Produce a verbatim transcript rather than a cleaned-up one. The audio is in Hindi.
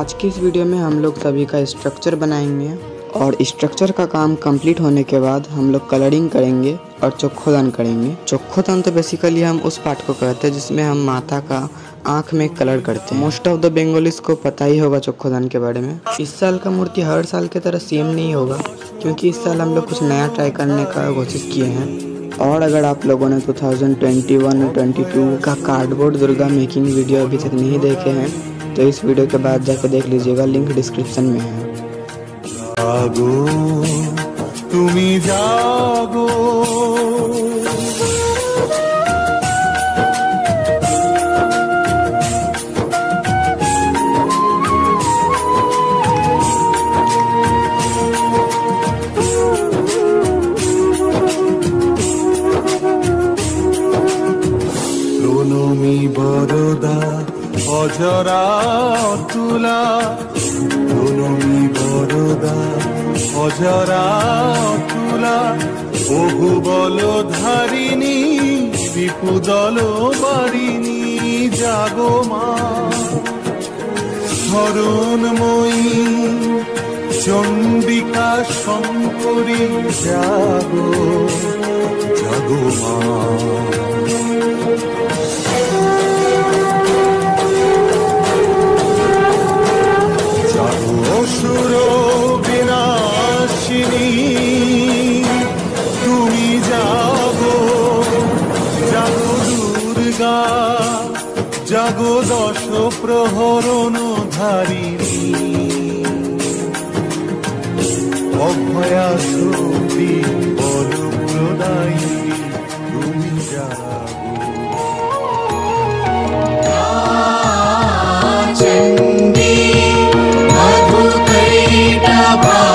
आज की इस वीडियो में हम लोग सभी का स्ट्रक्चर बनाएंगे और स्ट्रक्चर का काम कंप्लीट होने के बाद हम लोग कलरिंग करेंगे और चोखोदान करेंगे। चोखोदान तो बेसिकली हम उस पार्ट को कहते हैं जिसमें हम माता का आँख में कलर करते हैं। मोस्ट ऑफ द बंगालीज को पता ही होगा चोखोदान के बारे में। इस साल का मूर्ति हर साल की तरह सेम नहीं होगा, क्योंकि इस साल हम लोग कुछ नया ट्राई करने का कोशिश किए हैं। और अगर आप लोगों ने दो हज़ार इक्कीस और बाईस का कार्डबोर्ड दुर्गा मेकिंग वीडियो अभी तक नहीं देखे हैं तो इस वीडियो के बाद जाकर देख लीजिएगा, लिंक डिस्क्रिप्शन में है। जागो तुमी जागो, প্রণমী বরদা অজরা তুলা, প্রণমী বরদা অজরা তুলা, বহু বল ধারিণী বিপুদল বারিণী, জাগো মা হরণময়ী চণ্ডিকা শঙ্করী, জাগো জাগো মা। অসুর বিনাশিনী তুমি জাগো, জাগো দুর্গা, জাগো দশ প্রহরণ ধারিণী, অভয়া শক্তি বল প্রদায়িনী, তুমি জাগো। चंडी मधुकैटभा